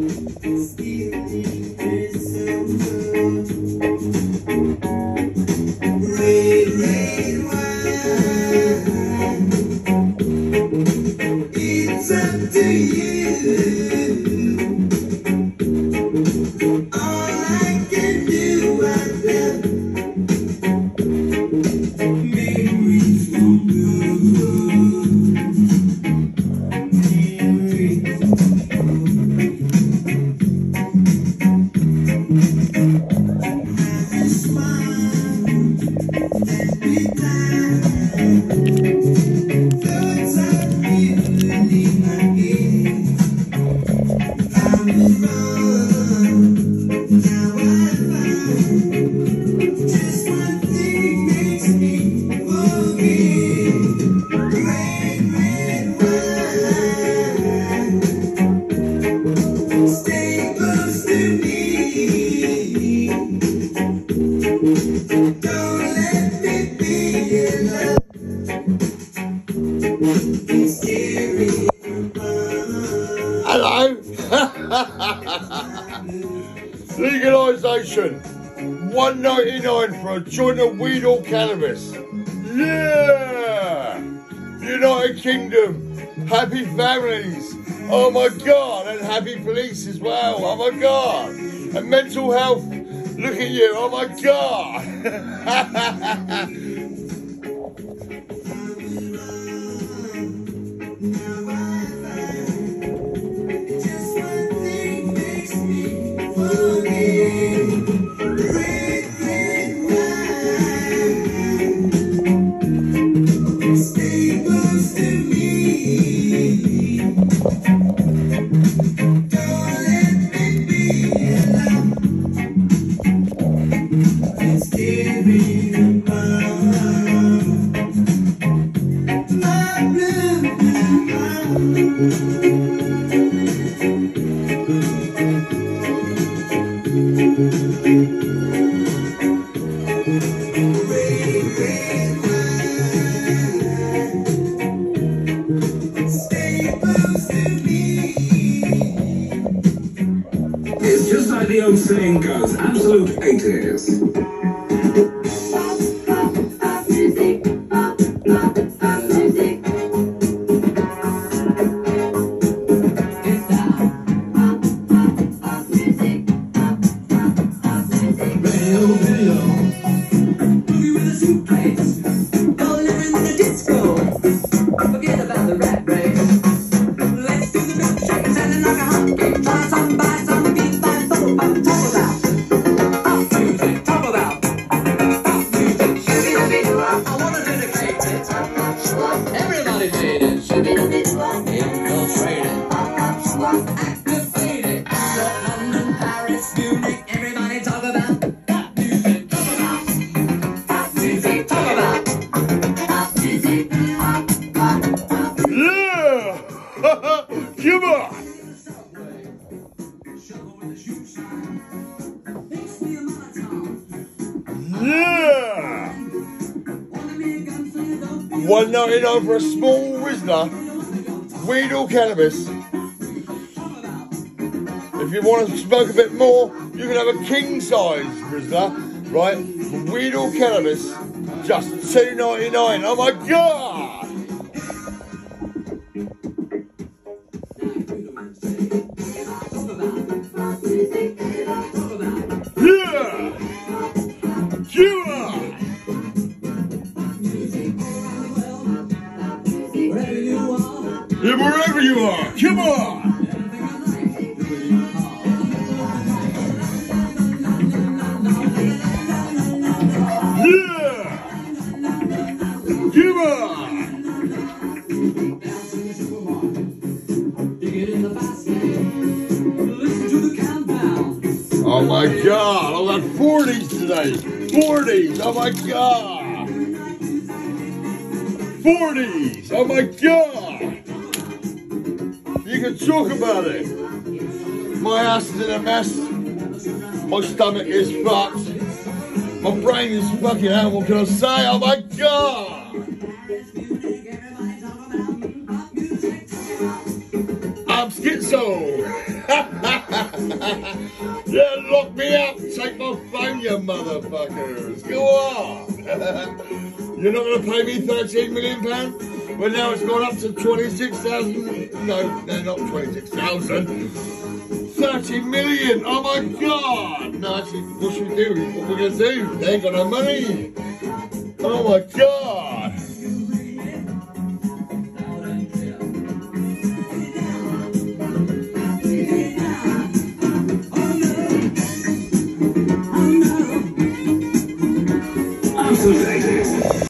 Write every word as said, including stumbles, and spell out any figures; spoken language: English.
Red, red wine. It's up to you. All I can do, I feel memories will do. Hello. Legalisation. one ninety-nine for a joint of weed or cannabis. Yeah. United Kingdom. Happy families. Oh my God. And happy police as well. Oh my God. And mental health. Look at you. Oh my God. It's just like the old saying goes, absolute atheist. one ninety-nine for a small Rizzler, weed or cannabis. If you want to smoke a bit more, you can have a king size Rizzler, right? Weed or cannabis, just two ninety-nine. Oh my God! Yeah! Yeah! Yeah, wherever you are, come on! Yeah! Come on! Oh my God, I got forties today. forties, oh my God. forties, oh my God. You can talk about it. My ass is in a mess. My stomach is fucked. My brain is fucking out. What can I say? Oh my God. I'm schizo. Yeah, lock me up. Take my phone, you motherfuckers. Go on. You're not going to pay me thirteen million pounds? Well, now it's gone up to twenty-six thousand. No, no, not twenty-six thousand. thirty million. Oh my God. No, actually, what should we do? What we're going to do? They ain't got no money. Oh my God.